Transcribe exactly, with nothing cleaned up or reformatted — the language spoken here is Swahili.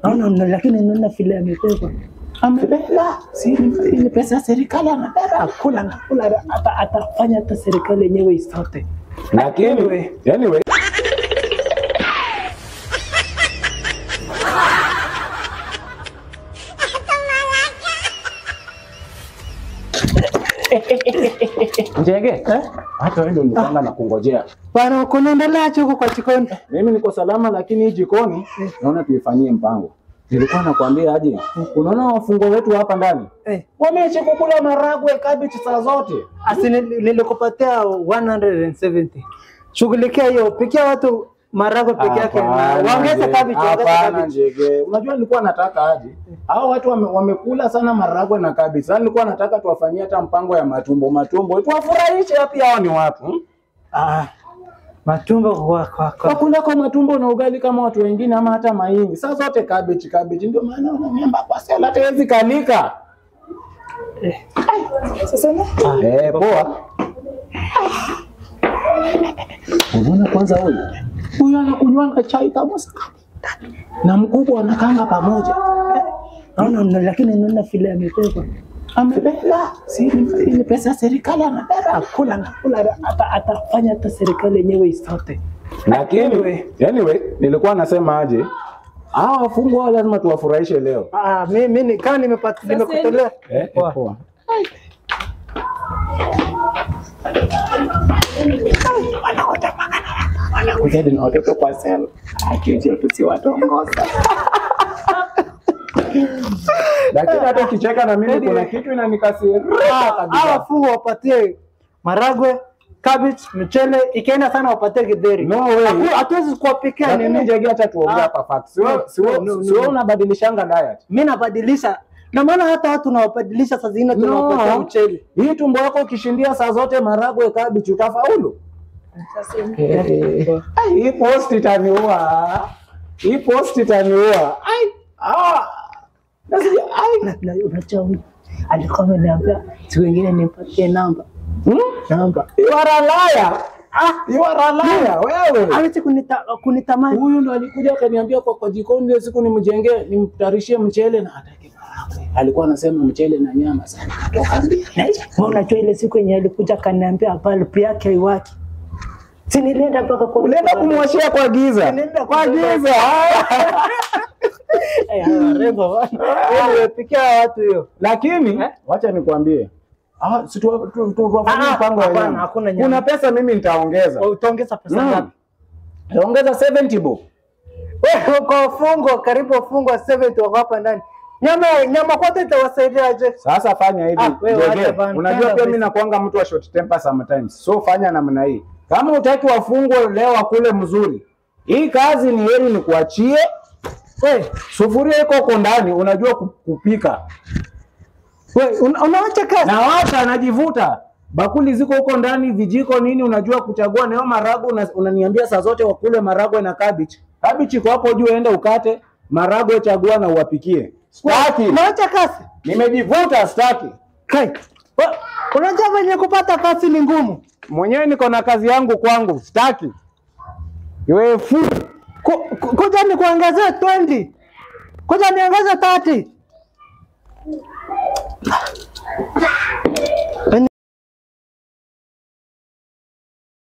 No, no, no, lakini nina vile amebeba. Amebeba. Si ni pesa ya serikali amebeba. Hakuna nakula ata atafanya hata serikali yenyewe isote. Lakini anyway, anyway. Njege, eh? Hata wewe ndio unapanga na kungojea. Bwana uko naendelea huko kwa jikoni? Mimi niko salama lakini hii jikoni eh, naona tuifanyie mpango. Nilikuwa nakwambia aje, unaona wafungwa wetu hapa ndani? Eh, wameacha kukula maragwe, cabbage saa zote. Asi nilikupatia one hundred seventy. Shughulikia hiyo, pikia watu maragwe peke yake na waongeze cabbage, waongeze cabbage. Njege, unajua nilikuwa nataka aje? Hao watu wame, wamekula sana maragwe na cabbage. Sasa nilikuwa nataka tuwafanyie hata mpango ya matumbo, matumbo. Tuwafurahishe pia hao ni watu. Hmm? Ah. Matumbo kwa kwa kwa kuna kwa matumbo na ugali kama watu wengine ama hata mahindi. Sasa zote cabbage cabbage ndio maana unaniamba kwa sala hata hizi kalika. Eh. Sasa na eh poa. Unaona kwanza huyu. Huyu anakunywanga chai kama na mkubwa anakanga pamoja. No, no, lakini nina vile amebeba. Amebeba. Si ni pesa ya serikali amebeba. Hakuna nakula ata atafanya hata serikali yenyewe isote. Lakini anyway, anyway nilikuwa nasema aje? Ah, wafungwa lazima tuwafurahishe leo. Ah, mimi mimi kama nimepata nimekutolea. Eh, poa. Poa. Wanakuta magana. Wanakuja na watoto kwa sel. Akije tusiwatongoza. Lakini hata kicheka na mimi kuna kitu inanikasiria kabisa. Hawa fungu wapatie maragwe, cabbage, mchele, ikienda sana wapatie githeri. No way. Hatuwezi kuwapikia nini. Njege hata tuongea hapa facts. Sio unabadilishanga diet. Mimi nabadilisha. Na maana hata watu tunawabadilisha saa zingine tunawapatia mchele. Hii tumbo yako ukishindia saa zote maragwe, cabbage utafaulu. Sasa hii post itaniua. Hii post itaniua. Ai. Ah. Nasija ai na unachao alikuwa ameniambia siku nyingine nimpatie namba. Hmm? Namba. You are a liar. Ah, you are a liar. Wewe. Ameche kunita kunitamani. Huyu ndo alikuja akaniambia kwa kwa jikoni ile siku nimjengee nimtarishie mchele na hataki maragwe. Alikuwa anasema mchele na nyama sana. Toka mbili. Wewe unajua ile siku yenye alikuja akaniambia bulb yake haiwaki. Si nilienda mpaka kwa ulienda kumwashia kwa giza. Nilienda kwa giza. Eh, rebo bwana. Wewe pikia watu hiyo. Lakini wacha nikwambie. Ah, si tu tuwafanyie mpango wa nyama. Kuna pesa mimi nitaongeza. Utaongeza pesa ngapi? Nitaongeza seventy bob. Wewe uko fungo karibu fungo seventy wako hapa ndani. Nyama nyama kote itawasaidia aje? Sasa fanya hivi. Unajua pia mimi nakuanga mtu wa short temper sometimes. So fanya namna hii. Kama utaki wafungwe leo akule mzuri. Hii kazi ni heri nikuachie. Wewe sufuria iko huko ndani unajua kupika. Wewe unaacha kazi. Na wacha anajivuta. Bakuli ziko huko ndani, vijiko nini unajua kuchagua na maragwe unaniambia saa zote wakule maragwe na cabbage. Cabbage iko hapo juu enda ukate, maragwe chagua na uwapikie. Staki. Unaacha kazi. Nimejivuta staki. Kai. Unajua venye kupata kazi ni ngumu. Mwenyewe niko na kazi yangu kwangu, staki. Wewe fu kuja ni kuongezea twenty. Kuja niongeze thirty.